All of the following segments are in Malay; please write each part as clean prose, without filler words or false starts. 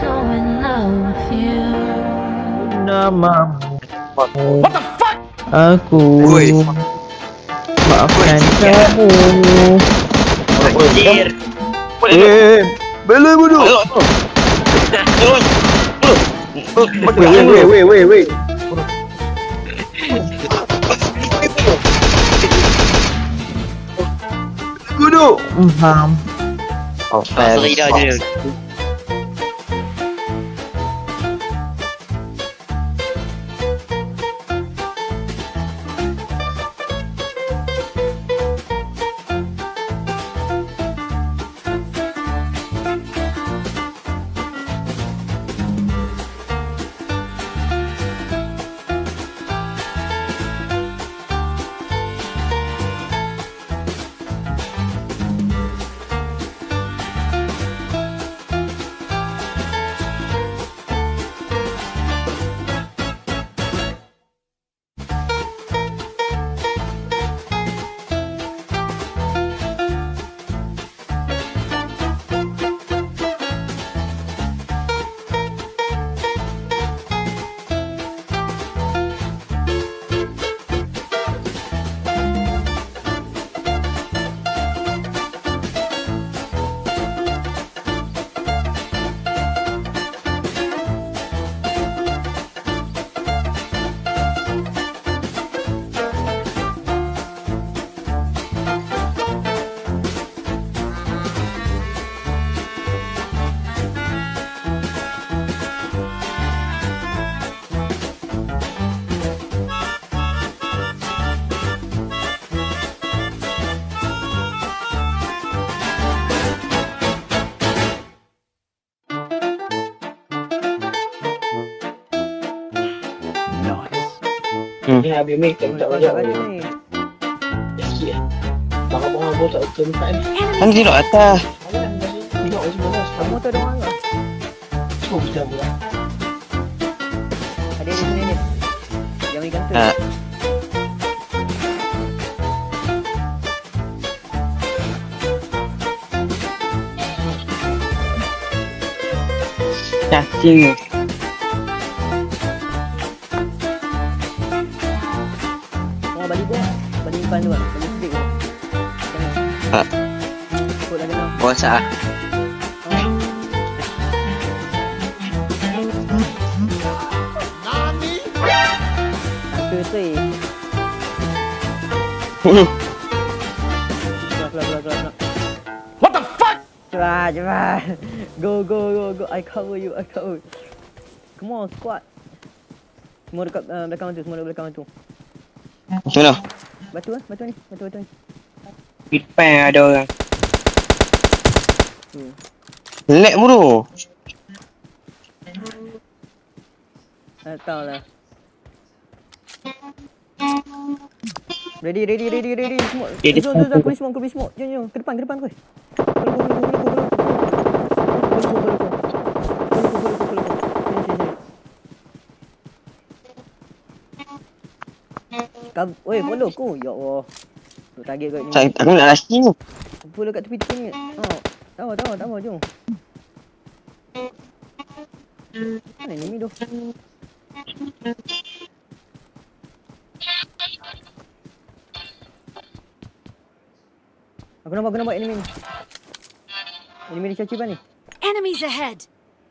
Namamu. What the fuck? Aku maafkan kamu. Anjir. Bela bodoh. Wait. Bodoh. Oh, Sorry dah je. Ni habis ni tak banyak ni. Sikit. Barang-barang pun tak tempat ni. Kan duduk atas. Tengok macam mana. Kamu tu ada orang ke? Cuba kita pula. Ada di sini ni. Yang ikan tu. Cacing. Balik depan tu kan. Balik stick tu. Kod dah kena. Bosak ah. Aku tu. Keluar. What the fuck? Cepat. Go. I cover you. Come on, squad. Semua dekat belakang tu. Macam mana? Batu ni. Depan ada orang. Lag bro. Tak tahulah. Ready. Semua. Jom. Aku beri smoke. Jom. Ke depan kau. Oi, follow aku. Ya Allah. Tu target kat ni. Aku nak last ni. Follow kat tepi ni. Tahu, jom. Mana enemy tu? Aku nampak enemy ni. Enemy di caci ni. Enemies ahead.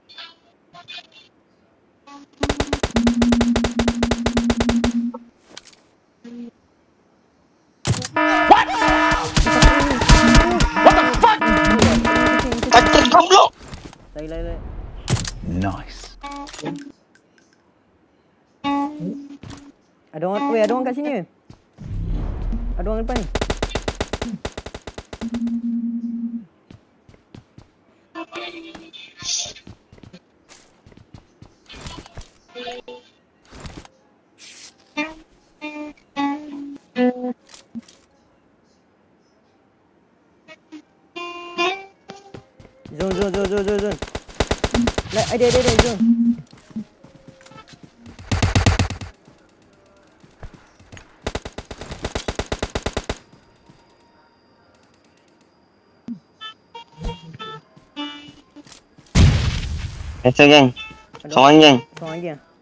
Lai. Nice. Ada orang kat sini. Ada orang depan ni. Zone. Ada zone. Biasa geng. Ada Seorang geng. seorang lagi ah.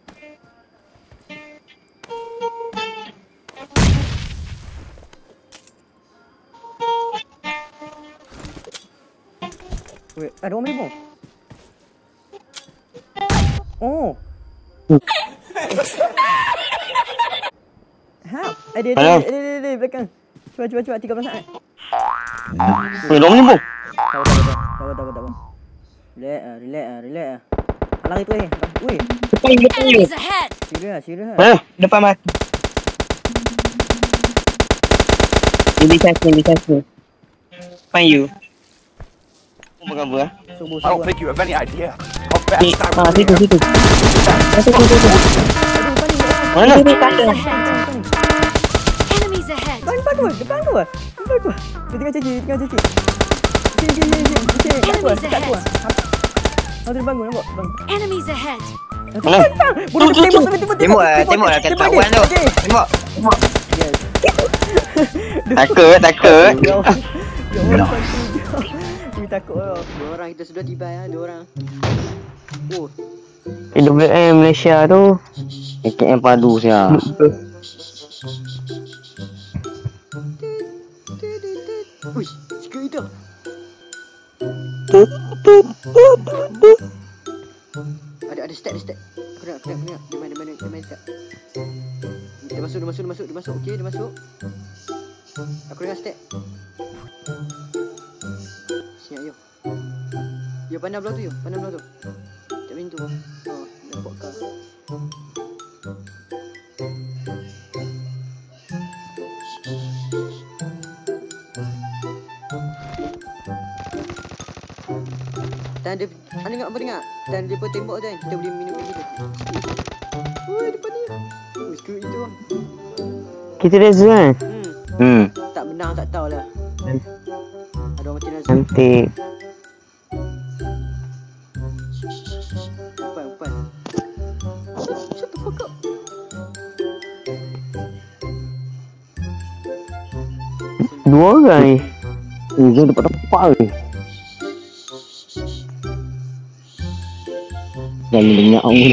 Wait, ada orang bom. Oh. Ha, ada belakang. Cuba 13 saat. Weh, dorang menyembung. Tak. Relax. Lari tu eh. Weh, Depan you. Enemies ahead! serius. Mana? Depan mati. Ini satu. Depan you. Apa ah? Subuh. I don't think you have any idea how fast I will Situ. Aduh, Mana? Enemies ahead! Enemies ahead! depan tu. Dia tengah cuci. Sini. Enemies Dekat tu. ahead! Kau tu bangun nampak? Bang. Enemies ahead! Mana? Bodoh, Tembok lah kat kawan tu. Tembok. Yes. Takut. Ya Allah. Nice. Aku takut lah. Dua orang kita sudah tiba ya, 2 orang. Oh, PWM Malaysia tu. AKM padu siap. Uish, sikit itu. Ada step. Aku nak. Di mana step? Dia masuk. Okey, dia masuk. Aku dengar step. Siap, yo. Yo, pandang belah tu. Tak pintu. Oh, nampak kau. Dan dia, apa dengar? Dan dia pun tembak tu kan, kita boleh minum kat situ. Woi, depan ni. Oh, sikit itu. Kita reza kan? Tak menang, tak tahulah. Ada orang mati rasa. Cantik. Umpan. Shut the fuck up. Dua orang ni. Dia tempat ni. Jangan dengar ni.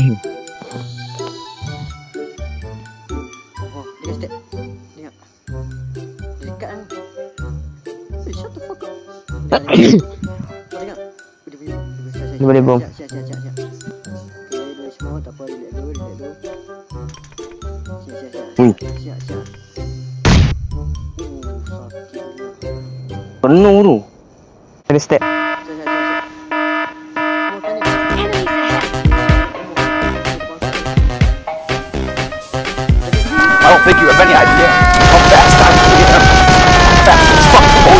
Oh, dia step. Dengar. Dia dekat kan. Hey, shut the fuck up. Dengar. Dia boleh bom. Siap. Okay, dua semua tak apa. Relax dulu. Siap. Sakit. Penuh tu. Ada step. Siap. I don't think you have any idea how fast I will get. Fast as fuck, boy.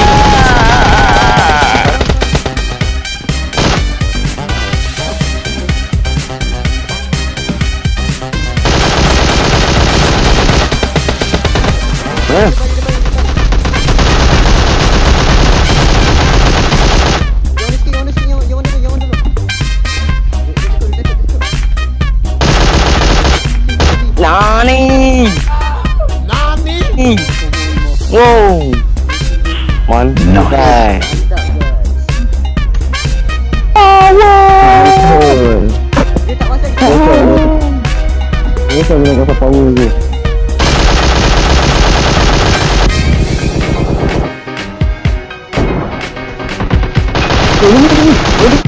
Nani? Wow. Mantap. Power. Dia tak masuk. Ni saya guna kata power je. Ini.